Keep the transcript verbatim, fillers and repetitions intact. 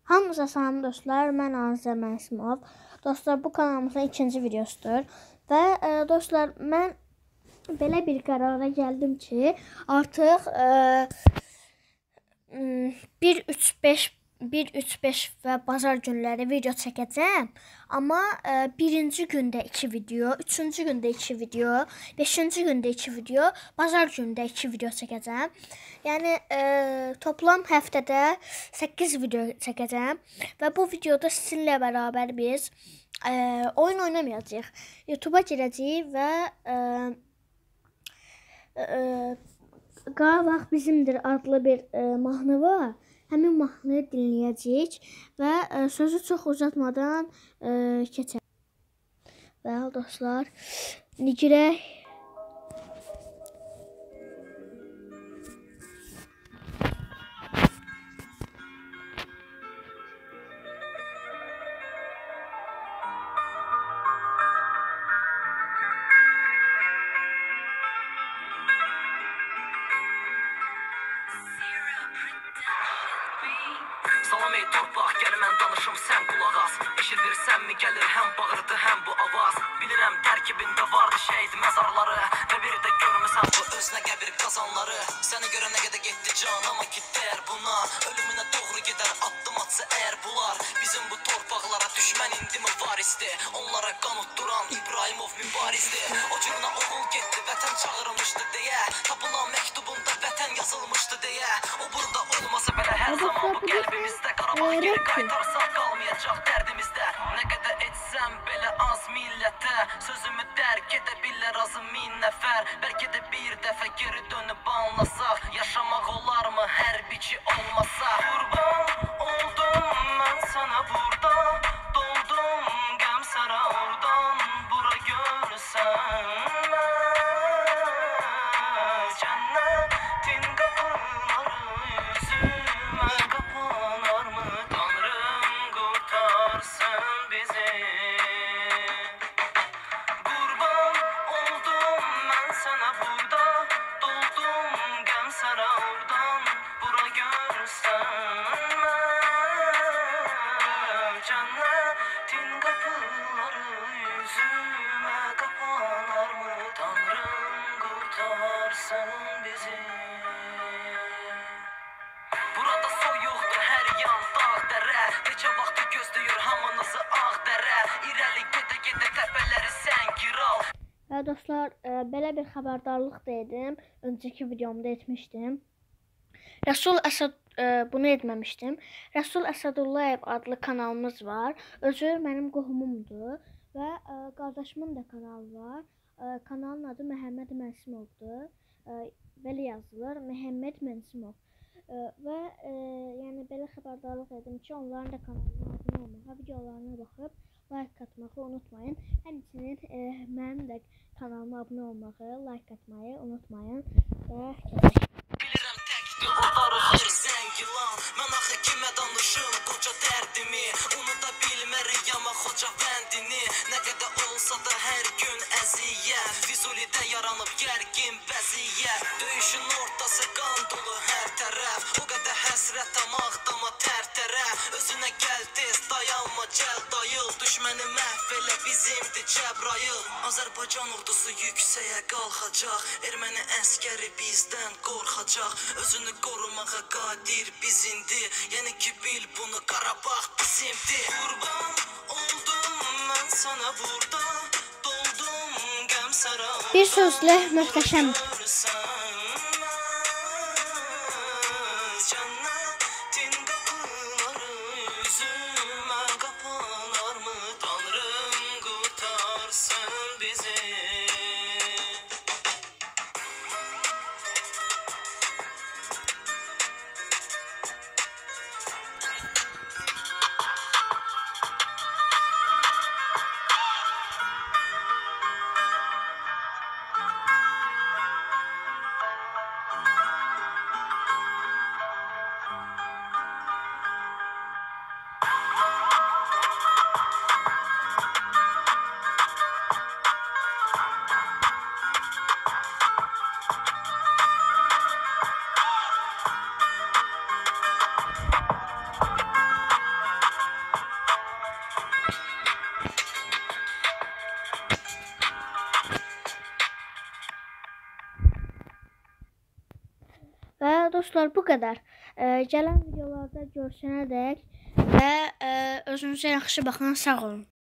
Hamınıza salam dostlar, mən Azər Məsimov. Dostlar, bu kanalımızın ikinci videosudur. Və e, dostlar, mən belə bir qərara gəldim ki, artıq e, bir üç beş bir üç beş və bazar günləri video çəkəcəm. Amma e, birinci gündə iki video, üçüncü gündə iki video, beşinci gündə iki video, bazar gündə iki video çəkəcəm. Yəni e, toplam həftədə səkkiz video çəkəcəm və bu videoda sizinlə bərabər biz e, oyun oynamayacağıq. YouTube'a girəcəyik və e, e, Qarabağ bizimdir adlı bir e, mahnı var. Həmin mahnını dinləyəcəyik və e, sözü çox uzatmadan e, keçək. Və dostlar, indi girək. Salam ey torpaq, gəl mən danışım, sən qulaq as. Eşidirsənmi gəlir həm bağırdı, həm bu avaz. Bilirəm tərkibində vardı şəhid məzarları və bir də görmüsən bu özünə qəbir qazanları. Səni görə nə qədər getdi can, amma ki dəyər buna. Ölümünə doğru gedər addım atsa əgər bular. Bizim bu torpaqlara düşmən indi mi varisdi? Onlara qan utduran İbrahimov mübarizdi. O cığına oğul getdi, vətən çağırılmışdı deyə. Tapılan məktubunda vətən yazılmışdı deyə. O burada olmasa belə hər zaman bu qəlbimizdə. Qarabağ geri qaytarsaq qalmayacaq dərdimizdə. Nə qədər etsəm belə az millətə. Sözümü dərk edə bilər azı min nəfər. Bəlkə də bir dəfə geri dönüb anlasaq. Yaşamaq olarmı hərbiçi olmasa? Qurban oldum mən sana burada. Doldum qəm sara oradan. Bura görsən cənnətin qapıları üzümə qapanarmı? Tanrım qurtarsın bizi. Qurban oldum mən sana burada. Doldum qəm sara oradan. Bura görsən cənnətin qapıları üzümə qapanarmı? Tanrım qurtarsın bizi. Burada soyuqdur hər yan dağ dərə. Necə vaxtı gözləyir hamınızı ağ dərə. İrəli gedə gedə təpələri sən giral. Və dostlar, e, belə bir xəbərdarlıq da edim. Öncəki videomda etmişdim. Rəsul Əsəd e, bunu etməmişdim. Rəsul Əsədullayev adlı kanalımız var. Özü mənim qohumumdur və e, qardaşımın da kanalı var. E, kanalın adı Məhəmməd Mənsimovdur. E, belə yazılır, Məhəmməd Mənsimov. E, və e, yəni belə xəbərdarlıq edim ki, onların da kanalına abunə olmağa, videolarına baxıb like atmağı unutmayın. Həmçinin e, mənim də kanalıma abunə olmağı, like atmayı unutmayın. Və keçək. Bilirəm təkdir o darıxır zəngilan. Mən axı kimə danışım qoca dərdimi. Unuda bilməriyəm xoca vəndini. Nə qədər olsa da hər gün əziyyət. Füzulidə yaranıb gərgin vəziyyət. Döyüşün ortası qan dolu hər tərəf. O qədər həsrət amaqdama tər-tərəf. Özünə gəl tez dayanma gəl dayıl. Düşməni məhv elə bizimdir Cəbrayıl. Azərbaycan ordusu yüksəyə qalxacaq. Erməni əskəri bizdən qorxacaq. Özünü qorumağa qadir bizindi. Yəni ki bil bunu Qarabağ bizimdir. Qurban oldum mən sana burada. Doldum qəm sara. Bir sözlə möhtəşəm. Cənnətin qapıları üzümə qapanarmı? Tanrım qurtarsın bizi. dostlar, bu qədər. E, gələn videolarda görüşənədək və e, özünüzə yaxşı baxın, sağ olun.